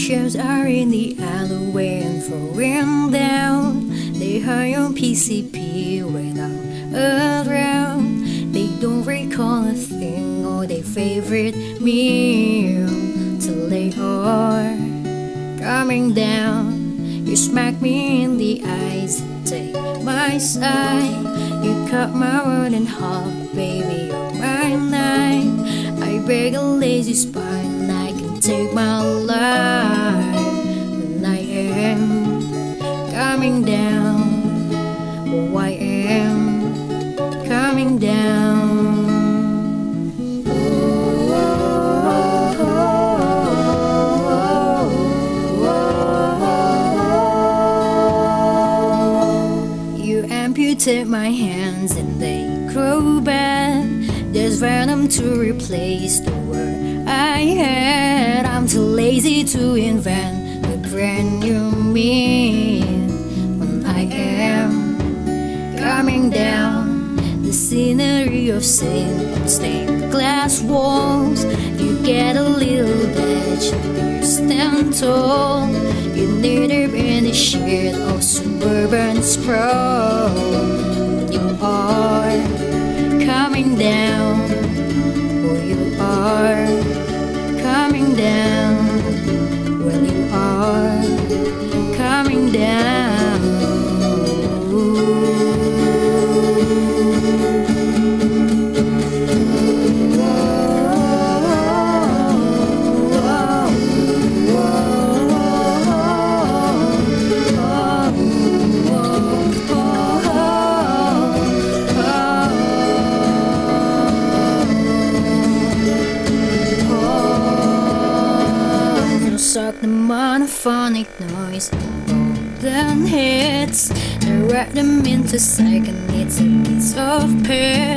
Shares are in the alleyway and throwing down. They high on PCP when I'm around. They don't recall a thing or their favorite meal till they are coming down. You smack me in the eyes, take my side. You cut my world in half, baby, you're my knife. I break a lazy spine, I can take my life. When I am coming down, oh, I am coming down. Amputate my hands and they grow bad. There's venom to replace the word I had. I'm too lazy to invent a brand new me. When I am coming down, the scenery of stained glass walls. You get a little bitch, you stand tall. You need her in the shade of suburban sprawl. You are coming down, oh, you are coming down. Well, you are coming down. Suck the monophonic noise, golden hits. I wrap them into second, it's a piece of pear.